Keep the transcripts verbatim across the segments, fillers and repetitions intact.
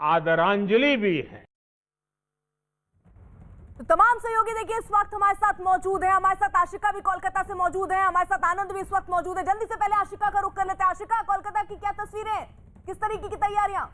आदरांजलि भी है। तो तमाम सहयोगी देखिए इस वक्त हमारे साथ मौजूद है, हमारे साथ आशिका भी कोलकाता से मौजूद है, हमारे साथ आनंद भी इस वक्त मौजूद है। जल्दी से पहले आशिका का रुख कर लेते हैं। आशिका, कोलकाता की क्या तस्वीरें, किस तरीके की तैयारियां?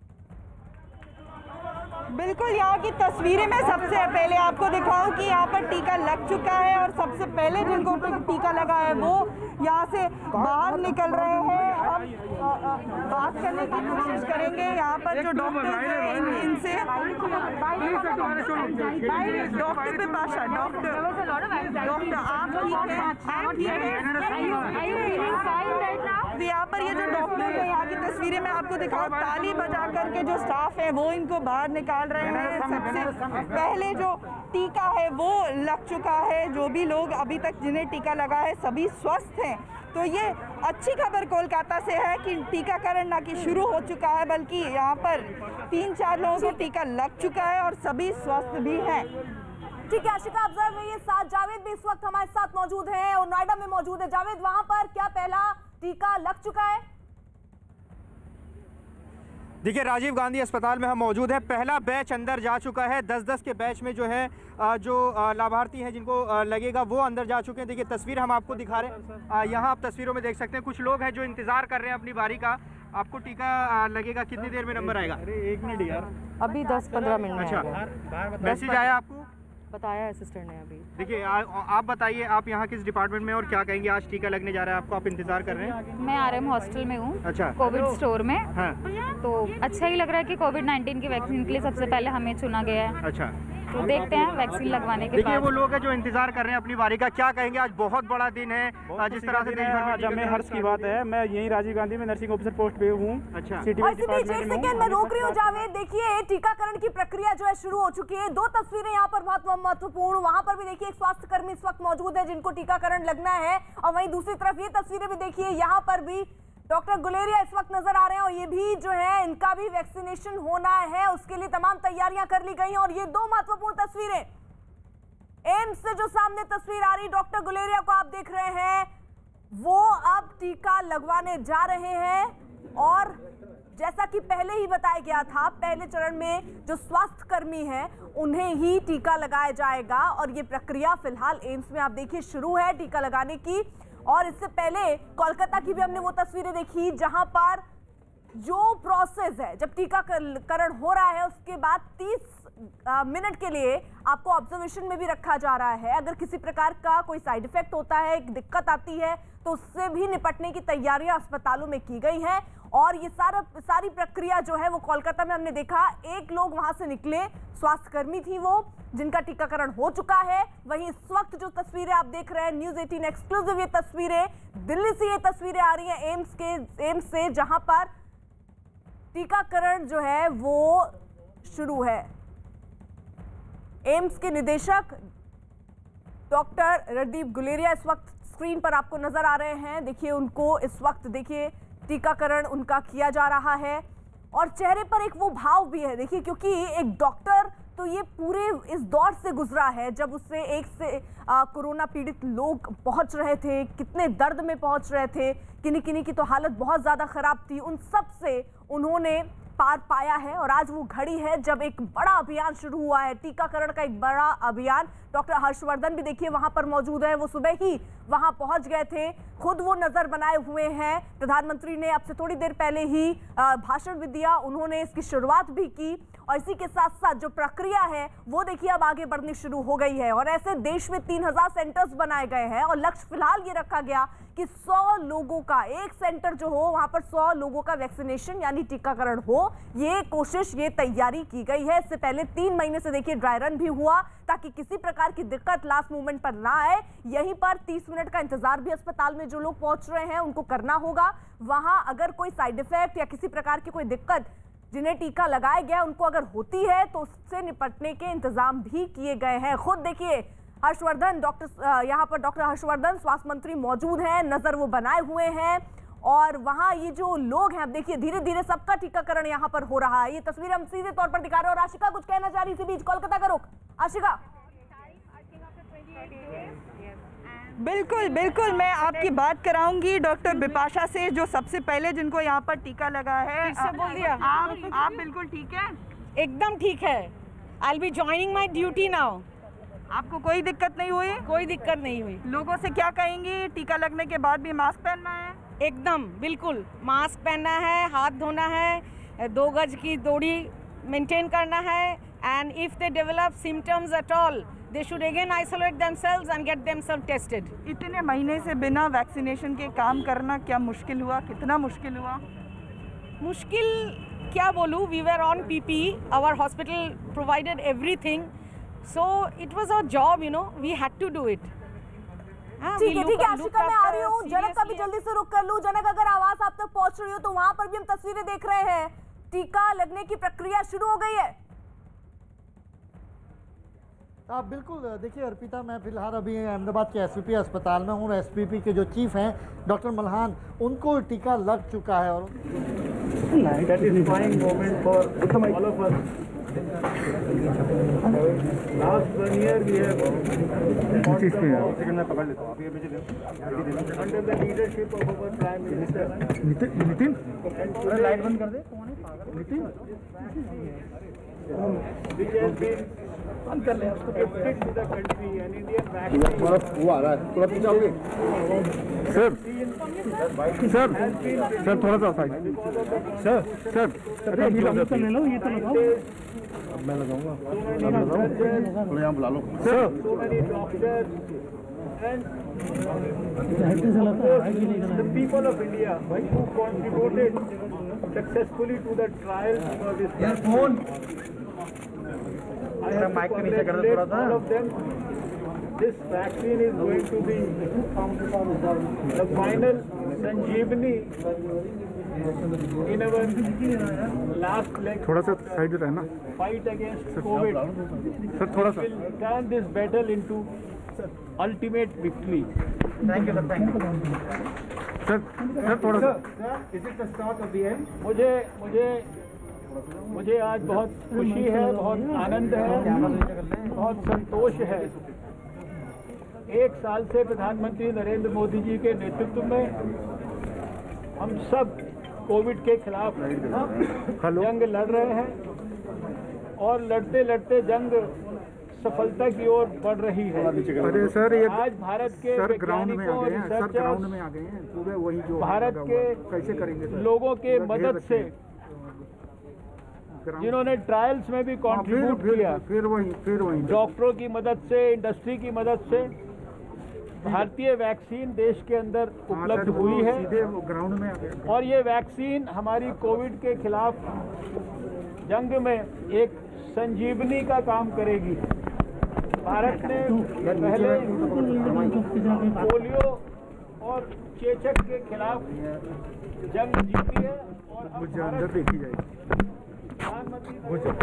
बिल्कुल, यहाँ की तस्वीरें मैं सबसे पहले आपको दिखाऊं कि यहाँ पर टीका लग चुका है और सबसे पहले जिनको टीका लगा है वो यहाँ से बाहर निकल रहे हैं। हम बात करने की कोशिश करेंगे यहाँ पर जो डॉक्टर हैं इन, इनसे। डॉक्टर बिपाशा, डॉक्टर डॉक्टर आप ठीक हैं? आप ठीक हैं? यहाँ पर ये जो डॉक्टर है, यहाँ की तस्वीरें मैं आपको दिखाऊं, ताली बजा करके जो स्टाफ है वो इनको बाहर निकाल रहे हैं। सबसे पहले जो टीका है वो लग चुका है, जो भी लोग अभी तक जिन्हें टीका लगा है सभी स्वस्थ हैं। तो ये अच्छी खबर कोलकाता से है कि टीकाकरण ना कि शुरू हो चुका है, बल्कि यहाँ पर तीन चार लोगों को टीका लग चुका है और सभी स्वस्थ भी हैं। ठीक है आशिका, आप जरा रहिए साथ। जावेद भी इस वक्त हमारे साथ मौजूद है और नोएडा में मौजूद है। जावेद, वहां पर क्या पहला टीका लग चुका है? देखिए, राजीव गांधी अस्पताल में हम मौजूद हैं। पहला बैच अंदर जा चुका है। दस दस के बैच में जो है जो लाभार्थी हैं जिनको लगेगा वो अंदर जा चुके हैं। देखिए तस्वीर हम आपको दिखा रहे हैं, यहाँ आप तस्वीरों में देख सकते हैं कुछ लोग हैं जो इंतजार कर रहे हैं अपनी बारी का। आपको टीका लगेगा, कितनी देर में नंबर आएगा? एक मिनट यार, अभी दस पंद्रह मिनट में। अच्छा, मैसेज आया आपको? बताया असिस्टेंट ने अभी। देखिए आप बताइए, आप यहाँ किस डिपार्टमेंट में और क्या कहेंगे? आज टीका लगने जा रहा है आपको, आप इंतजार कर रहे हैं? मैं आरएम हॉस्टल में हूँ। अच्छा, कोविड स्टोर में। हाँ। तो अच्छा ही लग रहा है कि कोविड नाइन्टीन की वैक्सीन के लिए सबसे पहले हमें चुना गया है। अच्छा, तो देखते हैं वैक्सीन लगवाने के बाद। देखिए वो लोग हैं जो इंतजार कर रहे हैं अपनी बारी का, क्या कहेंगे? आज बहुत बड़ा दिन है, जिस तरह से देश भर में। आज हमें हर्ष की बात है, मैं यही राजीव गांधी में नर्सिंग ऑफिसर पोस्ट पे हूँ। अच्छा, और इसी बीच एक सेकंड मैं रोक रही हूँ जावेद। देखिए टीकाकरण की प्रक्रिया जो है शुरू हो चुकी है। दो तस्वीरें यहाँ पर बहुत महत्वपूर्ण, वहां पर भी देखिए एक स्वास्थ्य कर्मी इस वक्त मौजूद है जिनको टीकाकरण लगना है, और वहीं दूसरी तरफ ये तस्वीरें भी देखिए, यहाँ पर भी डॉक्टर गुलेरिया इस वक्त नजर आ रहे हैं और ये भी जो है इनका भी वैक्सीनेशन होना है, उसके लिए तमाम तैयारियां कर ली गई हैं। और ये दो महत्वपूर्ण तस्वीरें एम्स से जो सामने तस्वीर आ रही, डॉक्टर गुलेरिया को आप देख रहे हैं, वो अब टीका लगवाने जा रहे हैं। और जैसा कि पहले ही बताया गया था, पहले चरण में जो स्वास्थ्य कर्मी हैं उन्हें ही टीका लगाया जाएगा और ये प्रक्रिया फिलहाल एम्स में आप देखिए शुरू है टीका लगाने की। और इससे पहले कोलकाता की भी हमने वो तस्वीरें देखी जहां पर जो प्रोसेस है, जब टीकाकरण हो रहा है उसके बाद तीस मिनट के लिए आपको ऑब्जर्वेशन में भी रखा जा रहा है। अगर किसी प्रकार का कोई साइड इफेक्ट होता है, दिक्कत आती है, तो उससे भी निपटने की तैयारियां अस्पतालों में की गई हैं। और ये सारा सारी प्रक्रिया जो है वो कोलकाता में हमने देखा, एक लोग वहां से निकले, स्वास्थ्य कर्मी थी वो, जिनका टीकाकरण हो चुका है। वहीं इस वक्त जो तस्वीरें आप देख रहे हैं, न्यूज़ अठारह एक्सक्लूसिव ये तस्वीरें, दिल्ली से ये तस्वीरें आ रही हैं एम्स के एम्स से, जहां पर टीकाकरण जो है वो शुरू है। एम्स के निदेशक डॉक्टर रणदीप गुलेरिया इस वक्त स्क्रीन पर आपको नजर आ रहे हैं। देखिए उनको इस वक्त देखिए टीकाकरण उनका किया जा रहा है और चेहरे पर एक वो भाव भी है, देखिए, क्योंकि एक डॉक्टर तो ये पूरे इस दौर से गुजरा है जब उससे एक से आ, कोरोना पीड़ित लोग पहुंच रहे थे, कितने दर्द में पहुंच रहे थे, किन्हीं किन्हीं की तो हालत बहुत ज़्यादा ख़राब थी, उन सब से उन्होंने पार पाया है। और आज वो घड़ी है जब एक बड़ा अभियान शुरू हुआ है, टीकाकरण का एक बड़ा अभियान। डॉक्टर हर्षवर्धन भी देखिए वहां पर मौजूद है, वो सुबह ही वहां पहुंच गए थे, खुद वो नजर बनाए हुए हैं। प्रधानमंत्री ने अब से थोड़ी देर पहले ही भाषण भी दिया, उन्होंने इसकी शुरुआत भी की। और इसी के साथ साथ जो प्रक्रिया है वो देखिए अब आगे बढ़नी शुरू हो गई है। और ऐसे देश में तीन हजार सेंटर्स बनाए गए हैं और लक्ष्य फिलहाल ये रखा गया कि सौ लोगों का एक सेंटर जो हो, वहां पर सौ लोगों का वैक्सीनेशन यानी टीकाकरण हो, ये कोशिश, ये तैयारी की गई है। इससे पहले तीन महीने से देखिए ड्राई रन भी हुआ ताकि किसी प्रकार की दिक्कत लास्ट मोमेंट पर ना आए। यहीं पर तीस मिनट का इंतजार भी अस्पताल में जो लोग पहुंच रहे हैं उनको करना होगा। वहां अगर कोई साइड इफेक्ट या किसी प्रकार की कोई दिक्कत जिन्हें टीका लगाया गया उनको अगर होती है तो उससे निपटने के इंतजाम भी किए गए हैं। खुद देखिए हर्षवर्धन, डॉक्टर यहाँ पर डॉक्टर हर्षवर्धन स्वास्थ्य मंत्री मौजूद हैं, नजर वो बनाए हुए हैं। और वहाँ ये जो लोग हैं, अब देखिए धीरे धीरे सबका टीकाकरण यहाँ पर हो रहा है। ये तस्वीर हम सीधे तौर पर दिखा रहे हैं। और आशिका कुछ कहना चाह रही इसी बीच, कोलकाता का रुख। आशिका, बिल्कुल बिल्कुल, मैं आपकी बात कराऊंगी डॉक्टर बिपाशा से, जो सबसे पहले जिनको यहाँ पर टीका लगा है। से बोल दिया। आप आप बिल्कुल ठीक है? एकदम ठीक है। I will be joining my duty now. आपको कोई दिक्कत नहीं हुई? कोई दिक्कत नहीं हुई। लोगों से क्या कहेंगी, टीका लगने के बाद भी मास्क पहनना है? एकदम बिल्कुल, मास्क पहनना है, हाथ धोना है, दो गज की दूरी मेंटेन करना है, and if they develop symptoms at all they should again isolate themselves and get themselves tested. इतने महीने से बिना वैक्सीनेशन के काम करना क्या मुश्किल हुआ? कितना मुश्किल हुआ? मुश्किल क्या बोलूँ, we were on PP, our hospital provided everything, so it was our job, you know, we had to do it. ठीक है ठीक है आशिका, मैं आ रही हूँ। जनक का भी जल्दी से रुक कर लूँ। जनक, अगर आवाज आप तक पहुंच रही हो तो वहां पर भी हम तस्वीरें देख रहे हैं, टीका लगने की प्रक्रिया शुरू हो गई है। आप बिल्कुल देखिए अर्पिता, मैं फिलहाल अभी अहमदाबाद के एसपीपी अस्पताल में हूँ। एसपीपी के जो चीफ हैं डॉक्टर मल्हान, उनको टीका लग चुका है और last one year we have under the leadership of our prime minister Nitin Nitin पूरा लाइट बंद कर दे। Nitin which has been gifted to the country and Indian vaccine वो आ रहा है, थोड़ा पीछे आओगे सर? सर सर थोड़ा सा साइड सर सर सर ले लो, ये तो लगाओ। अब मैं लगाऊंगा, थोड़ा यहाँ बुला लो sir. so many doctors and the people of India who contributed successfully to the trials for this vaccine. I have to congratulate all of them. This vaccine is going to be the final Sanjeevani in our last leg. थोड़ा सा side में रहना Fight against COVID. Sir, थोड़ा सा Will turn this battle into ultimate victory. Thank you sir, thank you sir. Sir थोड़ा सा is it the start of the end? मुझे मुझे मुझे आज बहुत खुशी है, बहुत आनंद है, बहुत संतोष है। एक साल से प्रधानमंत्री नरेंद्र मोदी जी के नेतृत्व में हम सब कोविड के खिलाफ जंग लड़ रहे हैं और लड़ते लड़ते जंग सफलता की ओर बढ़ रही है। अरे सर, ये आज भारत के सर ग्राउंड में आ वैज्ञानिकों, गए हैं, सर ग्राउंड में रिसर्चर्स आ गए हैं पूरे, वही जो भारत के कैसे करेंगे सर? लोगों के पूरा मदद घेर से, ग्राउंड- जिन्होंने ट्रायल्स में भी हाँ, फिर कंट्रीब्यूट फिर किया, फिर वही फिर वही डॉक्टरों की मदद से, इंडस्ट्री की मदद से भारतीय वैक्सीन देश के अंदर हाँ, उपलब्ध सर, वो हुई है सीधे वो ग्राउंड में आ गए। और ये वैक्सीन हमारी कोविड के खिलाफ जंग में एक संजीवनी का काम करेगी। भारत ने पहले पोलियो और चेचक के खिलाफ जंग जीती है और अब मुझे अंदर भारत देखी जाएगी प्रधानमंत्री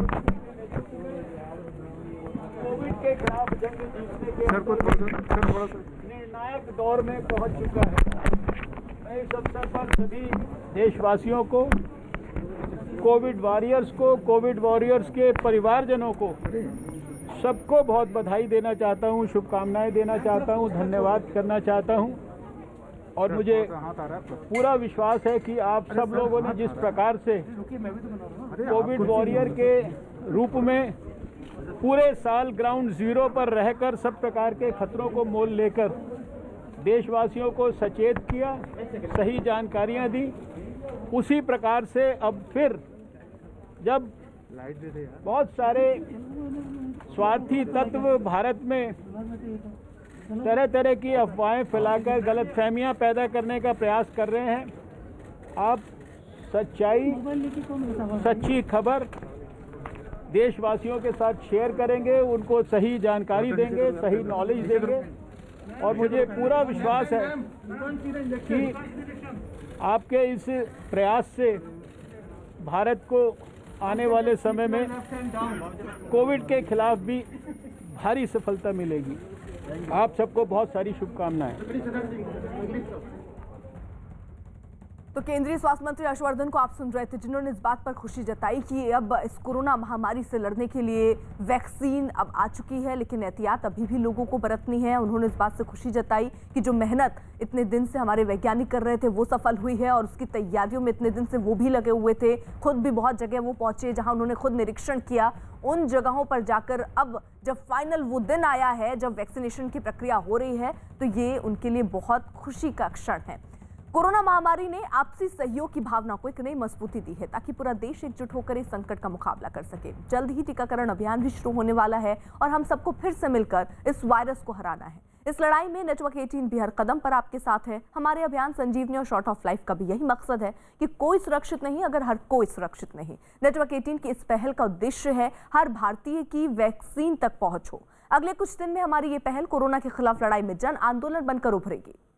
कोविड के खिलाफ जंग जीतने के सर को थोड़ा सा सर थोड़ा सा निर्णायक दौर में पहुंच चुका है। मैं इस अवसर पर सभी देशवासियों को, कोविड वॉरियर्स को, कोविड वॉरियर्स के परिवारजनों को, सबको बहुत बधाई देना चाहता हूं, शुभकामनाएं देना चाहता हूं, धन्यवाद करना चाहता हूं। और मुझे पूरा विश्वास है कि आप सब लोगों ने जिस प्रकार से कोविड वॉरियर के रूप में पूरे साल ग्राउंड जीरो पर रहकर सब प्रकार के खतरों को मोल लेकर देशवासियों को सचेत किया, सही जानकारियां दी, उसी प्रकार से अब फिर जब बहुत सारे स्वार्थी तत्व भारत में तरह तरह की अफवाहें फैलाकर गलतफहमियां पैदा करने का प्रयास कर रहे हैं, आप सच्चाई, सच्ची खबर देशवासियों के साथ शेयर करेंगे, उनको सही जानकारी देंगे, सही नॉलेज देंगे। और मुझे पूरा विश्वास है कि आपके इस प्रयास से भारत को आने वाले समय में कोविड के खिलाफ भी भारी सफलता मिलेगी। आप सबको बहुत सारी शुभकामनाएं। तो केंद्रीय स्वास्थ्य मंत्री हर्षवर्धन को आप सुन रहे थे, जिन्होंने इस बात पर खुशी जताई कि अब इस कोरोना महामारी से लड़ने के लिए वैक्सीन अब आ चुकी है, लेकिन एहतियात अभी भी लोगों को बरतनी है। उन्होंने इस बात से खुशी जताई कि जो मेहनत इतने दिन से हमारे वैज्ञानिक कर रहे थे वो सफल हुई है, और उसकी तैयारियों में इतने दिन से वो भी लगे हुए थे। खुद भी बहुत जगह वो पहुंचे जहां उन्होंने खुद निरीक्षण किया। उन जगहों पर जाकर अब जब फाइनल वो दिन आया है, जब वैक्सीनेशन की प्रक्रिया हो रही है, तो ये उनके लिए बहुत खुशी का क्षण है। कोरोना महामारी ने आपसी सहयोग की भावना को एक नई मजबूती दी है, ताकि पूरा देश एकजुट होकर इस संकट का मुकाबला कर सके। जल्द ही टीकाकरण अभियान भी शुरू होने वाला है और हम सबको फिर से मिलकर इस वायरस को हराना है। इस लड़ाई में नेटवर्क अठारह भी हर कदम पर आपके साथ है। हमारे अभियान संजीवनी और शॉर्ट ऑफ लाइफ का भी यही मकसद है कि कोई सुरक्षित नहीं अगर हर कोई सुरक्षित नहीं। नेटवर्क अठारह की इस पहल का उद्देश्य है हर भारतीय की वैक्सीन तक पहुंच हो। अगले कुछ दिन में हमारी ये पहल कोरोना के खिलाफ लड़ाई में जन आंदोलन बनकर उभरेगी।